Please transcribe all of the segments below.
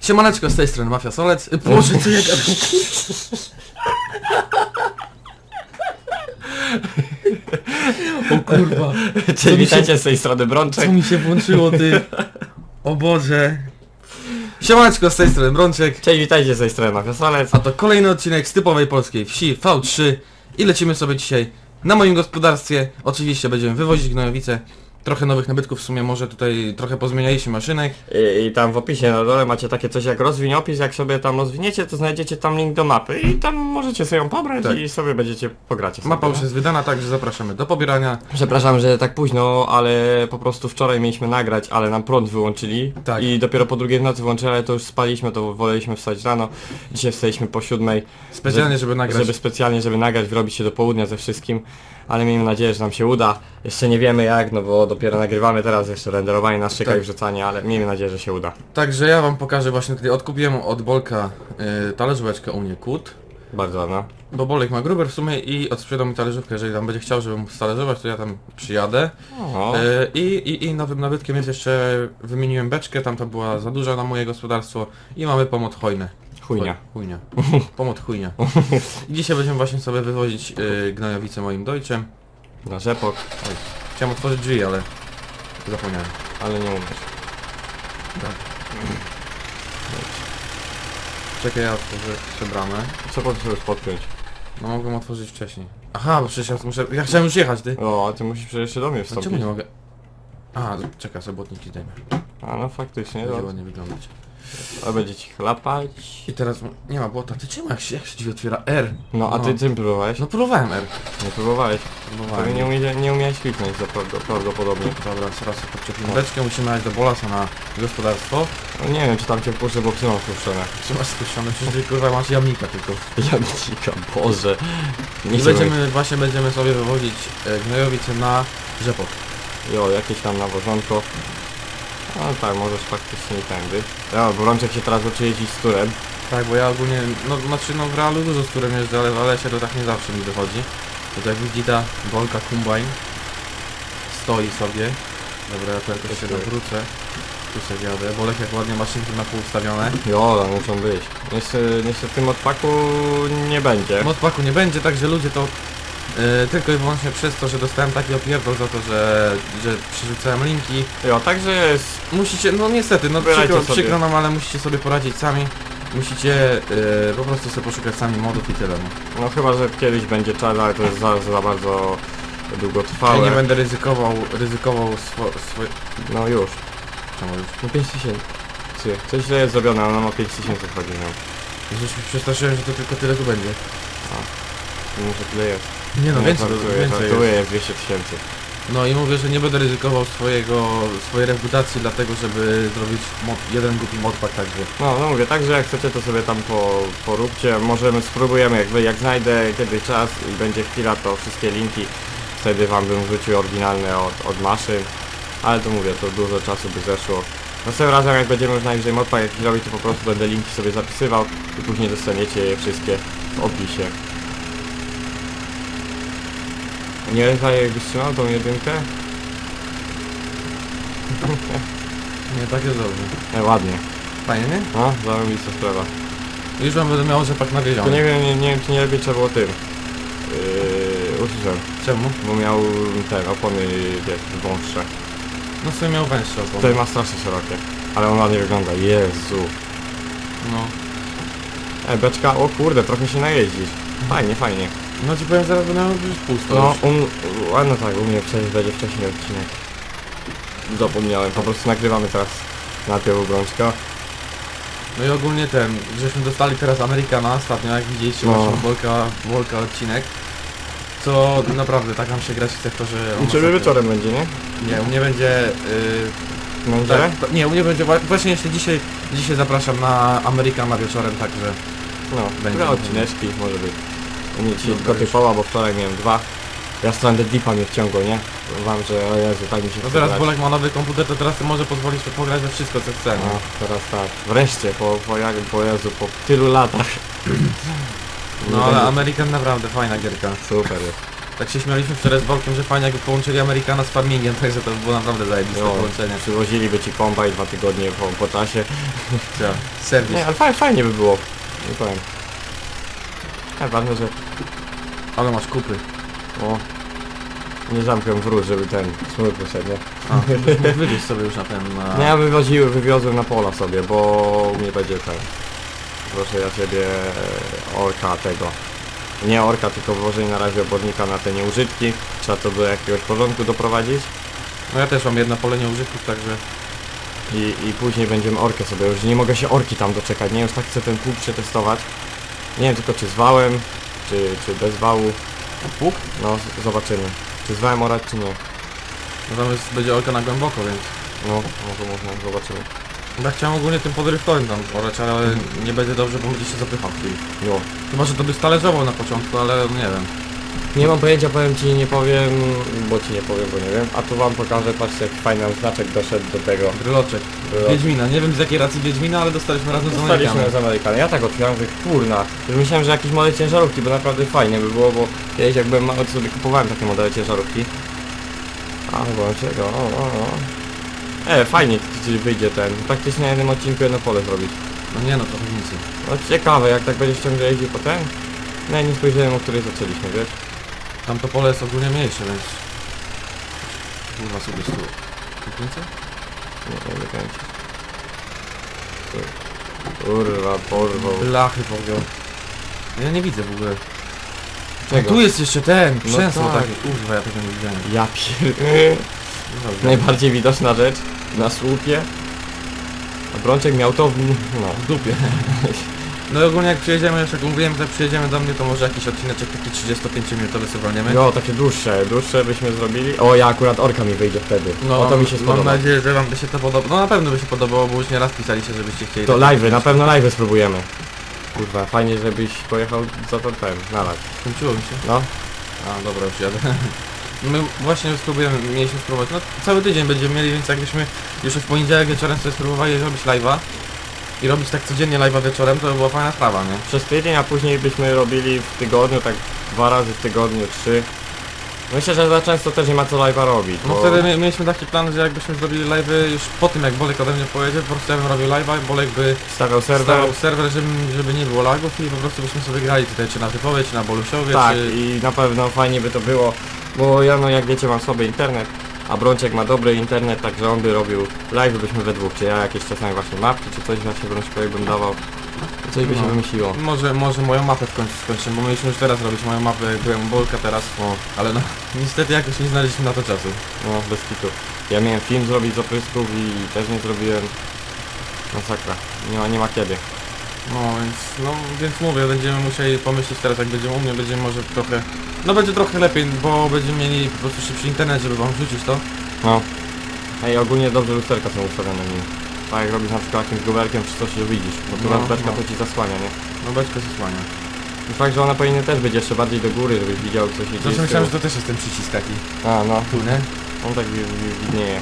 Siemaneczko, z tej strony Mafia Solec. Boże, co ja gadam? O kurwa. Cześć, witajcie z tej strony Brączek. Co mi się włączyło, ty? O Boże. Siemaneczko, z tej strony Brączek. Cześć, witajcie z tej strony Mafia Solec. A to kolejny odcinek z typowej polskiej wsi V3. I lecimy sobie dzisiaj na moim gospodarstwie. Oczywiście będziemy wywozić gnojowice. Trochę nowych nabytków, w sumie może tutaj trochę pozmienialiśmy maszynek. I tam w opisie na dole macie takie coś jak rozwiń opis, jak sobie tam rozwiniecie, to znajdziecie tam link do mapy i tam możecie sobie ją pobrać Tak. i sobie będziecie pogracie sobie. Mapa już jest wydana, także zapraszamy do pobierania. Przepraszam, że tak późno, ale po prostu wczoraj mieliśmy nagrać, ale nam prąd wyłączyli. Tak. I dopiero po drugiej w nocy włączyli, ale to już spaliśmy, to woleliśmy wstać rano. Dzisiaj wstaliśmy po 7. Specjalnie, żeby nagrać. Żeby nagrać, wyrobić się do południa ze wszystkim. Ale miejmy nadzieję, że nam się uda. Jeszcze nie wiemy jak, no bo dopiero nagrywamy teraz, jeszcze renderowanie nas czeka Tak. i wrzucanie, ale miejmy nadzieję, że się uda. Także ja wam pokażę właśnie tutaj, odkupiłem od Bolka talerzóweczkę u mnie kut. Bardzo ładna. Bo Bolek ma gruber w sumie i odsprzedał mi talerzówkę, jeżeli tam będzie chciał, żebym stalerzować, to ja tam przyjadę. O. I nowym nabytkiem jest jeszcze, wymieniłem beczkę, tamta była za duża na moje gospodarstwo i mamy pomot hojny. Chujnia. Chujnia. Pomot chujnia. I dzisiaj będziemy właśnie sobie wywozić gnojowice moim dojczem. Na rzepok, Oj, chciałem otworzyć drzwi, ale zapomniałem. ale nie umiesz. Tak. Czekaj, ja otworzę jeszcze bramę. Co po prostu już podpiąć? No mogłem otworzyć wcześniej. Aha, bo przecież ja muszę... Ja chciałem już jechać, ty. O, a ty musisz przecież jeszcze do mnie A wstąpić. czemu nie mogę? A, czekaj, sobie błotniki zdejmę. A no faktycznie, Będzie no. ładnie wyglądać. A będzie ci chlapać. I teraz nie ma błota. Ty czemu jak się drzwi otwiera? R. No a ty czym próbowałeś? No próbowałem R. Nie próbowałeś. Próbowałem. Pewnie nie umiałeś kliknąć prawdopodobnie. Dobra, teraz podczepimy beczkę, musimy jechać do Bolasa na gospodarstwo. No nie wiem czy tam cię wpuszczę, bo psy mam spuszczone. Trzymasz spuszczony, przecież ty kurwa masz jamnika tylko. Jamnika, Boże. I będziemy sobie wywozić gnojowice na rzepok. Jo, jakieś tam nawożonko. No tak, możesz faktycznie i tędy. Ja, bo Brączek się teraz uczy jeździć z turem. Tak, bo ja ogólnie, no w realu dużo z którym jeżdżę, ale w lesie to tak nie zawsze mi wychodzi. To jak widzi ta Bolka Combine stoi sobie. Dobra, ja to jakoś się nawrócę. Tu sobie jadę. Bolek jak ładnie maszynki ma półustawione. Jo, tam muszą być. Niestety w tym modpaku nie będzie. Modpaku nie będzie, także ludzie to tylko i wyłącznie przez to, że dostałem taki opierdol za to, że przerzucałem linki. Jo, także jest... Musicie, no niestety, no przykro nam, ale musicie sobie poradzić sami. Musicie po prostu sobie poszukać sami modów i tyle. No. No chyba, że kiedyś będzie czas, ale to jest za bardzo długotrwałe. Ja nie będę ryzykował swoje... No już. Czemu już? No 5000. Coś źle jest zrobione, ona ma 5000 wchodzi nią. Już się przestraszyłem, że to tylko tyle tu będzie. Może tyle jest. Nie no, więcej żartuję, jest. jest 200 000. No i mówię, że nie będę ryzykował swojej reputacji, dlatego żeby zrobić jeden głupi modpack, także... No mówię, także jak chcecie to sobie tam poróbcie, możemy, spróbujemy, jak znajdę kiedyś czas i będzie chwila, to wszystkie linki wtedy wam bym wrzucił oryginalne od maszyn, ale to mówię, to dużo czasu by zeszło. Następnym razem jak będziemy już najwyżej modpack jakiś robić, to po prostu będę linki sobie zapisywał i później dostaniecie je wszystkie w opisie. Nie lepiej jakbyś trzymał tą jedynkę? Nie, tak jest dobrze. Ładnie. Fajnie, nie? No, zarobista sprawa. Już wam będę miał rzepak Tylko nawiedziony. nie wiem czy nie lepiej trzeba było tym. Ususem, Czemu? bo miał ten opony wiesz, wąższe. No sobie miał węższe opony. Tutaj ma strasznie szerokie, ale on ładnie wygląda, Jezu. No. Beczka, o kurde, trochę się najeździć. Fajnie, fajnie. No ci powiem, zaraz będę miał już pusto. No, już. no tak, u mnie przecież będzie wcześniej odcinek. Zapomniałem, po prostu nagrywamy teraz najpierw Brączka. No i ogólnie żeśmy dostali teraz Amerykana ostatnio, jak widzieliście No. właśnie Bolka odcinek. Co naprawdę tak nam się grać chce w to, że... U ciebie wieczorem będzie, nie? Nie, u mnie będzie... Na niedzielę? nie, u mnie będzie właśnie jeszcze dzisiaj zapraszam na Amerykana wieczorem, także... No, będzie. dwa odcineczki, może być. U mnie dzisiaj Dobra, tylko typowa, bo wczoraj miałem 2. Ja Stranded Deepa mnie wciągło, nie? Wam, że o Jezu, tak mi się No chce teraz grać. Bolek ma nowy komputer, to teraz może pozwolić sobie pograć we wszystko co chce. No, teraz tak. Wreszcie, po Jezu, po tylu latach. No ale American naprawdę fajna gierka. Super jest. Tak się śmialiśmy wczoraj z Bolkiem, że fajnie jakby połączyli Amerykana z farmingiem, także to by było naprawdę zajebiste No, połączenie. przywoziliby ci kombaj 2 tygodnie po czasie. Ja, serwis. Nie, ale fajnie by było. Nie powiem. Ważne, że... Ale masz kupy. O, nie zamknę wrót, żeby ten smród wyszedł, nie? A, wywieź sobie już na ten... Na... No ja wywiozłem na pola sobie, bo u mnie będzie ten... Proszę ja ciebie orka tego. Nie orka, tylko włożenie na razie obornika na te nieużytki. Trzeba to do jakiegoś porządku doprowadzić. No ja też mam jedno pole nieużytków, także... I później będziemy orkę sobie, już nie mogę się orki tam doczekać, nie? Już tak chcę ten pług przetestować. Nie wiem tylko czy z wałem, czy bez wału. Pług? No, zobaczymy. Czy z wałem orać, czy nie. No tam jest, będzie orka na głęboko, więc... No, może można, zobaczymy. Ja chciałem ogólnie tym podrywkowym tam orać, ale nie będzie dobrze, bo będzie się zapychał w chwili. No. Chyba, że to by stależował na początku, ale nie wiem. Nie mam pojęcia, powiem ci, nie powiem, bo ci nie powiem, bo nie wiem. A tu wam pokażę, patrzcie jak fajny nam znaczek doszedł do tego. Bryloczek. Wiedźmina. Nie wiem z jakiej racji Wiedźmina, ale dostaliśmy razem z Dostaliśmy Amerykanem. z Amerykanem. Ja tak otwieram, że kurna. Już myślałem, że jakiś model ciężarówki, bo naprawdę fajnie by było, bo kiedyś jak byłem mały, to sobie kupowałem takie modele ciężarówki. A, czego? Fajnie ci wyjdzie ten. Praktycznie na jednym odcinku jedno pole zrobić. No nie no, trochę nic. No ciekawe, jak tak będziesz ciągle jeździł potem. No ja nie spojrzałem, o której zaczęliśmy, wiesz? Tam to pole jest ogólnie mniejsze, więc... Kurwa sobie z tu. Więcej? Nie kręcić. Kurwa, porwał. Blachy pogiął. Ja nie widzę w ogóle. Czego? Tu jest jeszcze ten, No przęsło tak. takie. Kurwa, ja tego nie widziałem. Ja pier... Dobra. Najbardziej widoczna rzecz na słupie. A Brączek miał to w... no. W dupie. No i ogólnie jak przyjedziemy, już jak mówiłem, że jak przyjedziemy do mnie, to może jakiś odcineczek taki 35-minutowy sobie walniemy. No, takie dłuższe byśmy zrobili. O, ja akurat orka mi wyjdzie wtedy. No, O, to mi się mam spodoba. nadzieję, że wam by się to podobało. No na pewno by się podobało, bo już nieraz pisaliście, żebyście chcieli. To takie live'y, na robić. pewno live'y spróbujemy. Kurwa, fajnie żebyś pojechał za to ten, na live. Skończyło mi się. No, A, dobra, już jadę. My właśnie mieliśmy spróbować, no cały tydzień będziemy mieli, więc jakbyśmy już w poniedziałek wieczorem sobie spróbowali robić live'a i robić tak codziennie live'a wieczorem, to by była fajna sprawa, nie? przez tydzień, a później byśmy robili w tygodniu, tak 2 razy w tygodniu, 3. Myślę, że za często też nie ma co live'a robić. No bo- wtedy mieliśmy taki plan, że jakbyśmy zrobili live'y już po tym jak Bolek ode mnie pojedzie, po prostu ja bym robił live'a i Bolek by Stawiał serwer. stawiał serwer, żeby nie było lagów i po prostu byśmy sobie grali tutaj czy na typowej, czy na Bolusiowie, Tak, czy... i na pewno fajnie by to było, bo ja no jak wiecie mam słaby internet, a Brączek ma dobry internet, także on by robił live, byśmy we dwóch, czy ja jakieś czasami właśnie mapki, czy coś właśnie Brączkowi bym dawał, coś by się No. wymyśliło. Może moją mapę w końcu skończymy, bo mieliśmy już teraz robić moją mapę, jak byłem u Bolka teraz, O, ale no niestety jakoś nie znaleźliśmy na to czasu. no bez kitu. Ja miałem film zrobić z oprysków i też nie zrobiłem. Masakra, nie ma kiedy. Więc mówię, będziemy musieli pomyśleć teraz jak będziemy u mnie, będziemy może trochę... No będzie trochę lepiej, bo będziemy mieli po prostu szybszy internet, żeby wam wrzucić to. No. Ej, ogólnie dobrze lusterka są ustawione nim. Tak jak robisz na przykład jakimś goberkiem czy coś, że widzisz, bo tu No, raz beczka no. to ci zasłania, nie? No beczka zasłania. I fakt, że ona powinna też być jeszcze bardziej do góry, żebyś widział co się dzieje. Zresztą z myślałem, że tyłu. to też jest ten przycisk taki. A, no. Tu, nie? On tak widnieje.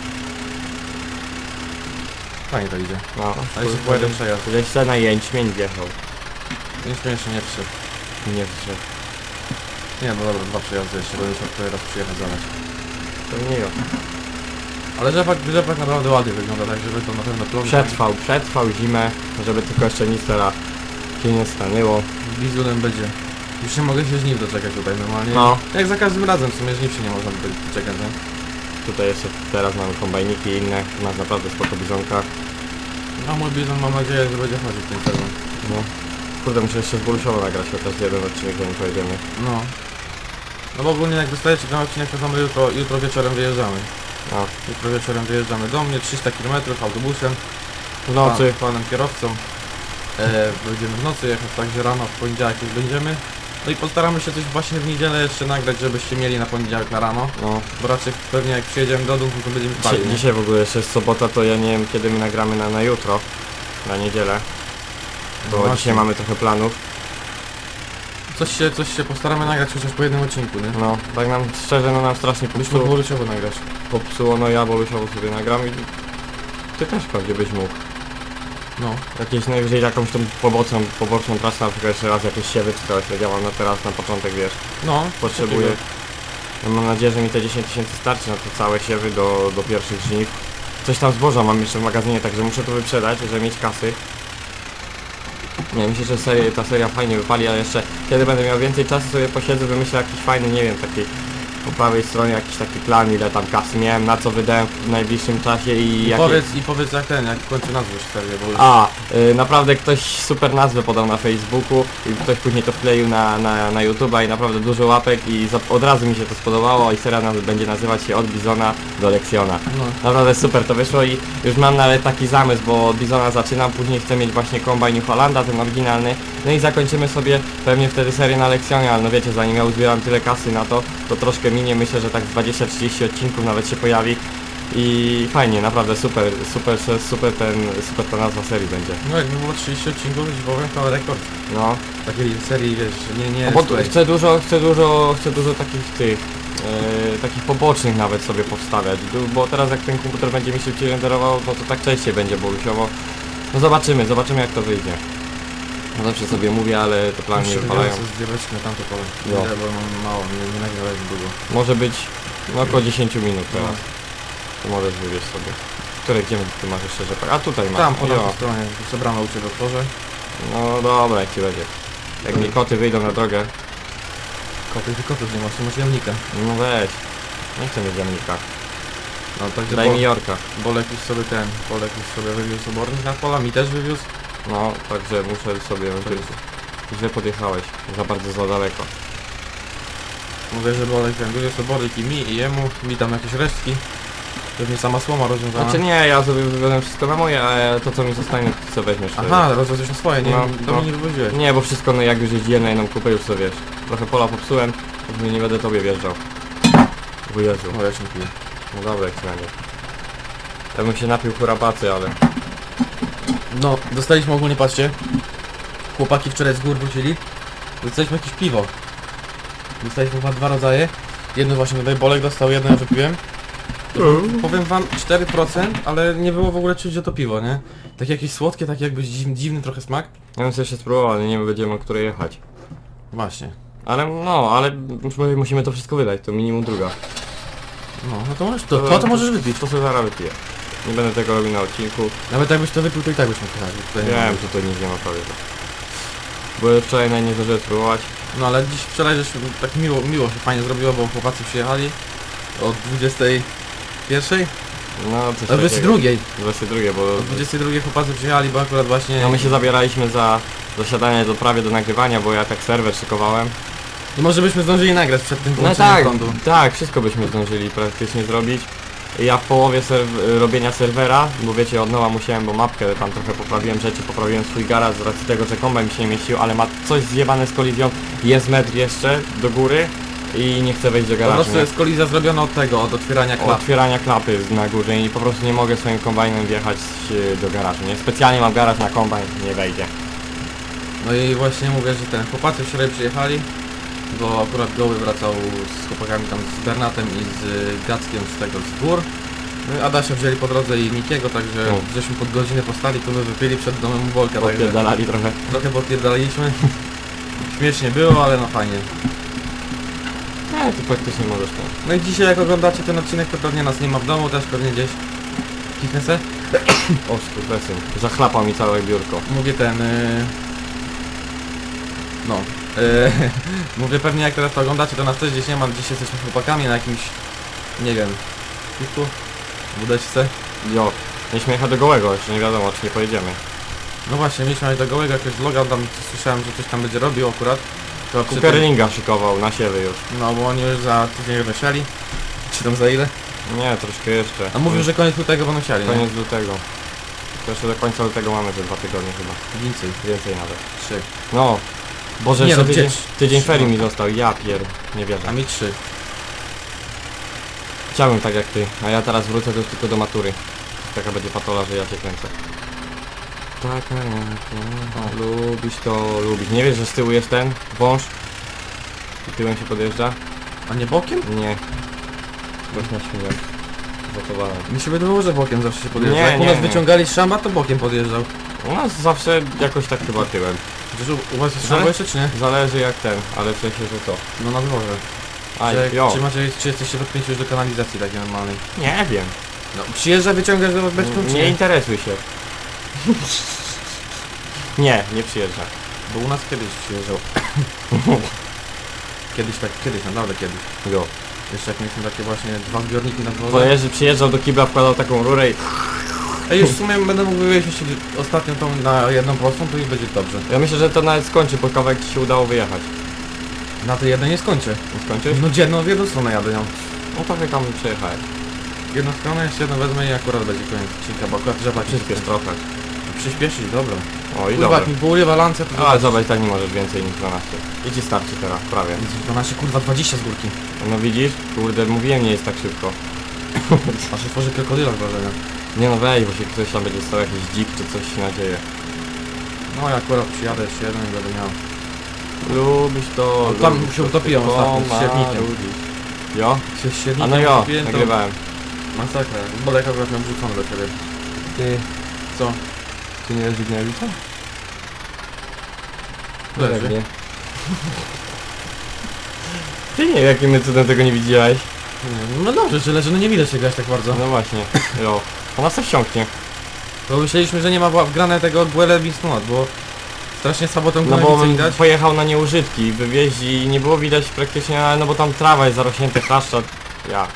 Fajnie to idzie. No. Ale się pojedę przejazd. Gdzieś se na jęczmień wjechał. Nieśmiesznie nie wszedł. Nie wszedł. Nie, no dobra, 2 przejazdy jeszcze, będę musiał tutaj raz przyjechać zalać. To nie jo. Ale rzepak naprawdę ładnie wygląda, tak żeby to na pewno plon. Przetrwał zimę, żeby tylko jeszcze nic teraz się nie stanęło. Bizunem będzie. Już nie mogę się żniw doczekać tutaj normalnie. No. Jak za każdym razem, w sumie żniw się nie można doczekać, nie? Tutaj jeszcze teraz mamy kombajniki inne, masz naprawdę spoko bizonka. A mój bizon mam nadzieję, że będzie chodzić w ten sezon. No. Kurde, muszę jeszcze z Boluszowo nagrać chociaż jeden odcinek, zanim pojedziemy. No. No bo ogólnie jak dostajecie ten odcinek, to mamy jutro wieczorem wyjeżdżamy. No. Jutro wieczorem wyjeżdżamy do mnie, 300 km autobusem. W nocy. Panem kierowcą. Będziemy w nocy jechać, także rano w poniedziałek już będziemy. No i postaramy się coś właśnie w niedzielę jeszcze nagrać, żebyście mieli na poniedziałek na rano. No. Bo raczej pewnie jak przyjedziemy do domu, to będziemy spali, nie? Dzisiaj w ogóle jeszcze jest sobota, to ja nie wiem kiedy my nagramy na jutro. Na niedzielę. Bo No właśnie. dzisiaj mamy trochę planów. Coś się postaramy nagrać chociaż po jednym odcinku, nie? No, tak nam szczerze, no nam strasznie Byśmy popsuło. Bolusiowo nagrać. Popsuło, no ja Bolusiowo sobie nagram i ty też pewnie byś mógł. No. Jakieś najwyżej jakąś tą poboczną trasę, na przykład jeszcze raz jakieś siewy czy coś, jak ja mam na teraz na początek, wiesz, No. potrzebuję. takiego. No, mam nadzieję, że mi te 10 000 starczy na te całe siewy do pierwszych żniw. Coś tam zboża mam jeszcze w magazynie, także muszę to wyprzedać, żeby mieć kasy. Nie, myślę, że ta seria fajnie wypali, ale jeszcze kiedy będę miał więcej czasu sobie posiedzę, wymyślę jakiś fajny, nie wiem, taki po prawej stronie jakiś taki plan, ile tam kasy miałem, na co wydałem w najbliższym czasie i jakie... Powiedz jak w końcu nazwiesz serię, bo już... Naprawdę ktoś super nazwę podał na Facebooku i ktoś później to wkleił na YouTube'a i naprawdę dużo łapek i od razu mi się to spodobało i seria będzie nazywać się Od Bizona do Leksjona. No. Naprawdę super to wyszło i już mam nawet taki zamysł, bo od Bizona zaczynam, później chcę mieć właśnie Combine New Hollanda, ten oryginalny, no i zakończymy sobie pewnie wtedy serię na Leksjonie, ale no wiecie, zanim ja uzbieram tyle kasy na to, to troszkę minie, myślę, że tak 20-30 odcinków nawet się pojawi i fajnie, naprawdę super ta nazwa serii będzie. No jakby było 30 odcinków, już powiem, to rekord. No. Takiej serii, wiesz, nie... Bo chcę dużo takich pobocznych nawet sobie powstawiać, bo teraz jak ten komputer będzie mi szybciej renderował, no to tak częściej będzie bolusiowo. No zobaczymy jak to wyjdzie. No zawsze sobie mówię, ale te plany nie wypalają. Zbierać na tamte pole. No. Bo mam mało, nie nagrałem długo. Może być no około 10 minut teraz. No. To możesz wywieźć sobie. Gdzie ty masz jeszcze rzepak? A tutaj masz. Tam, po Jo. tamtej stronie, co bramę u Ciebie otworzę. No dobra, jak ci będzie. Jak mi koty wyjdą na drogę, Ty kotów nie masz, ty masz jamnika. no weź. Nie chcę mieć jamnika. No także Daj mi Jorka. Bolek już sobie wywiózł obornik na pola, mi też wywiózł. No, także muszę sobie... Źle podjechałeś, za daleko. Mówię, że Bolek wywiózł obornik i jemu, mi tam jakieś resztki. Pewnie sama słoma rozwiązana. Znaczy nie, ja sobie wywiozłem wszystko na moje, a to co mi zostanie, to co weźmiesz wtedy. Aha, rozwiązałeś na swoje, nie? No, To no. mi nie wywoziłeś. Nie, bo wszystko, no jak już jeździłem na jedną kupę, już sobie wiesz. Trochę pola popsułem, już nie będę tobie wjeżdżał. O Jezu. O, ja się nie piję. No dobra, jak na nie. Ja bym się napił hurabacy, ale... No, dostaliśmy ogólnie, patrzcie. Chłopaki wczoraj z gór wrócili. Dostaliśmy jakieś piwo. Dostaliśmy chyba 2 rodzaje. Jedno właśnie tutaj Bolek dostał, jedno ja wypiłem. Powiem wam 4%, ale nie było w ogóle czuć, że to piwo, nie? Takie jakieś słodkie, takie jakby dziwny trochę smak. Ja bym sobie jeszcze spróbował, ale nie będziemy o której jechać. Właśnie. Ale no, ale musimy to wszystko wydać, to minimum druga. No to możesz, to możesz wypić. To sobie zaraz wypiję. Nie będę tego robił na odcinku. Nawet jakbyś to wypił, to i tak byśmy pojechali. Wiem, że to nic nie ma prawie. Bo wczoraj nie zdążyłem spróbować. No ale dziś wczoraj żeśmy tak miło się fajnie zrobiło, bo chłopacy przyjechali od 21. No coś O 22. 22, bo... O 22 chłopacy przyjechali, bo akurat właśnie... No my się zabieraliśmy za siadanie prawie do nagrywania, bo ja tak serwer szykowałem. I może byśmy zdążyli nagrać przed tym No włączeniem tak, prądu. tak, wszystko byśmy zdążyli praktycznie zrobić. Ja w połowie robienia serwera, bo wiecie, od nowa musiałem, bo mapkę tam trochę poprawiłem rzeczy, poprawiłem swój garaż z racji tego, że kombajn mi się nie mieścił, ale ma coś zjebane z kolizją, jest metr jeszcze do góry i nie chcę wejść do Po garażu. prostu jest kolizja zrobiona od tego, od otwierania klap. Otwierania klapy na górze i po prostu nie mogę swoim kombajnem wjechać do garażu, nie? Specjalnie mam garaż na kombajn, nie wejdzie. No i właśnie mówię, że ten chłopacy wczoraj przyjechali, bo akurat Goły wracał z chłopakami tam z Bernatem i z Gackiem z tego z gór. No i Adasia wzięli po drodze i Mikiego, także No. żeśmy pod godzinę postali, to my wypili przed domem Bolka, także Podpierdalali trochę. trochę podpierdalaliśmy. Śmiesznie było, ale no fajnie. Nie, ty praktycznie możesz ten. No i dzisiaj jak oglądacie ten odcinek, to pewnie nas nie ma w domu, też pewnie gdzieś. Kichnę se? O skurwesyn, zachlapał mi całe biurko. Mówię ten... No. Mówię pewnie jak teraz to oglądacie, to nas też gdzieś nie ma, gdzieś jesteśmy chłopakami na jakimś... Nie wiem... Piwku? Wódeczce? Jo, mieliśmy jechać do Gołego, jeszcze nie wiadomo czy nie pojedziemy. No właśnie, mieliśmy jechać do Gołego, jakiegoś vloga, tam słyszałem, że coś tam będzie robił akurat. To przy tym- Cooperlinga szykował na siewy już. No bo oni już za tydzień wysiali. Czy tam za ile? Nie, troszkę jeszcze. A mówił, że koniec lutego będą siali, nie? Koniec lutego. To jeszcze do końca lutego mamy te 2 tygodnie chyba. Więcej. Więcej nawet. 3. No. Boże, Nie, jeszcze no, tydzień, gdzie- tydzień trzy, ferii no. mi został, ja nie wierzę. A mi 3. Chciałbym tak jak ty, a ja teraz wrócę to już tylko do matury. Taka będzie patola, że ja cię kręcę. Taka jak lubisz to lubić. Nie wiesz, że z tyłu jest ten wąż? I tyłem się podjeżdża? A nie bokiem? Nie. Gość na świniach. Zatowałem. Mi się wydawało, że bokiem zawsze się podjeżdża. Nie, Jak u nie, nas nie. wyciągali z szamba, to bokiem podjeżdżał. U nas zawsze jakoś tak chyba tyłem. Chociaż u was jest Ale- szambo jeszcze, czy nie? Zależy jak ten, ale w sensie, że to. No na dworze. Aj, Czy, jo. czy jesteście podpięci już do kanalizacji takiej normalnej? Nie wiem. No, przyjeżdża, wyciągasz do was beczką, czy Nie nie? interesuj się. Nie przyjeżdża. Bo u nas kiedyś przyjeżdżał. Kiedyś, naprawdę kiedyś. Jo. Jeszcze jak mieliśmy takie właśnie 2 zbiorniki na dworze. Bo przyjeżdżał do kibla, wkładał taką rurę i... Ej, już w sumie będę mógł wywieźć jeszcze ostatnią tą na jedną prostą, to już będzie dobrze. Ja myślę, że to nawet skończy, bo kawałek ci się udało wyjechać. Na tej jednej nie skończę. Nie skończysz? No dzienną w jedną stronę jadę nią. No to wy tam przejechałeś. Jedną stronę, jeszcze jedną wezmę i akurat będzie koniec odcinka, bo akurat trzeba Przyspiesz trochę. Przyspieszyć, dobra. O i Kurwa, dobra. jak mi porywa lance, to Ale zobacz, tak nie możesz więcej niż 12. I ci starczy teraz, prawie. 12, kurwa, 20 z górki. No widzisz? Kurde, mówiłem, nie jest tak szybko. Aż się tworzy krokodyla wrażenia. Nie no weź, bo się ktoś tam będzie stał jakiś dzik czy coś się nadzieje. No ja akurat przyjadę jeszcze jeden i będę miał. Lubisz to... No, tam lubisz się to, utopiłem tylko ostatnio z siewnikiem. marudzisz. Jo? Się średnikiem A no jo, kupiłem, to nagrywałem. masakra. Bolek akurat miał wrzucony do ciebie. Ty, Co? ty nie leży Gniewicza? Leży. Nie. Ty nie wiem, jakim my cudem tego nie widziałeś. No dobrze, że leży, no nie widać tego aż tak bardzo. No właśnie, jo. Ona se wsiąknie. Bo myśleliśmy, że nie ma wgrane tego Guele Bisnot, bo strasznie słabo tą No bo konewicę on widać. pojechał na nieużytki, wywieźli i nie było widać praktycznie, no bo tam trawa jest zarośnięta chaszcza. Ja.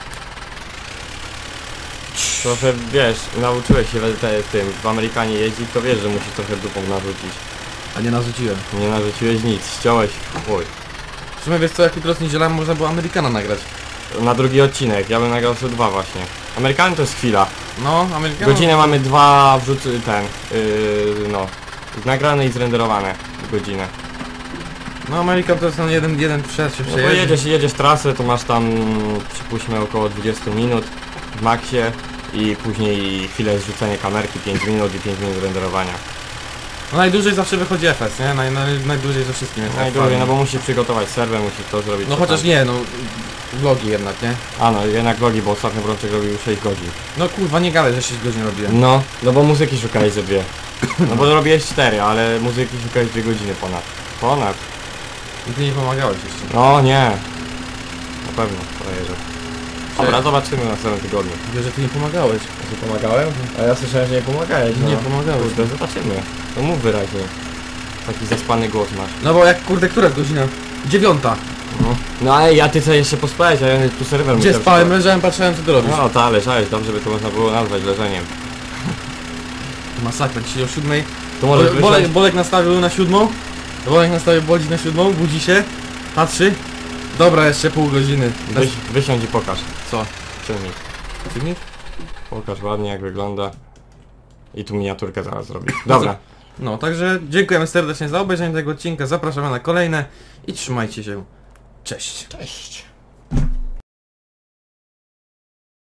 Trochę wiesz, nauczyłeś się tym w Amerykanie jeździć, to wiesz, że musisz trochę dupą narzucić. A nie narzuciłem. Nie narzuciłeś nic, ściąłeś chuj. W sumie wiesz co, jak jutro z niedzielą można było Amerykana nagrać. Na drugi odcinek, ja bym nagrał sobie 2 właśnie. Amerykanie to jest chwila. No, Amerykana... Godzinę mamy 2 no. Nagrane i zrenderowane godzinę. No, Amerykan to jest ten jeden przed się No bo przejedzie. jedziesz trasę, to masz tam, przypuśćmy, około 20 minut w maksie i później chwilę zrzucenie kamerki, 5 minut i 5 minut renderowania. No najdłużej zawsze wychodzi FS, nie? Najdłużej ze wszystkim jest Najdłużej, no bo musisz przygotować serwer, musisz to zrobić. No co chociaż tam. nie, no... Vlogi jednak, nie? A no, jednak vlogi, bo ostatnio Brączek robił 6 godzin. No kurwa, nie gadaj, że 6 godzin robiłem. No bo muzyki szukałeś ze 2. No bo robiłeś 4, ale muzyki szukałeś 2 godziny ponad. Ponad. I ty nie pomagałeś jeszcze. No nie. Na pewno, frajerze. Dobra, zobaczymy na następnym tygodniu. Mówię, że ty nie pomagałeś. Ja ci pomagałem? A ja słyszałem, że nie pomagałeś. No. Nie pomagałeś. Kurde, zobaczymy. No mów wyraźnie. Taki zaspany głos masz. No bo jak, kurde, która jest godzina? 9. No ale ja ty co jeszcze pospałeś, a ja tu serwer Gdzie musiał spałem, wstać. leżałem, patrzyłem co ty robisz. No ta, leżałeś, dobrze by to można było nazwać leżeniem. Masakra, dzisiaj o 7. To może Bolek nastawił na 7. Bolek nastawił Bolidź na 7, budzi się, patrzy. Dobra, jeszcze pół godziny. Wysiądź i pokaż. Co? Ciągnij. Filmik? Pokaż ładnie jak wygląda. I tu miniaturkę zaraz zrobię. Dobra. No, także dziękujemy serdecznie za obejrzenie tego odcinka, zapraszamy na kolejne i trzymajcie się. Cześć. Cześć.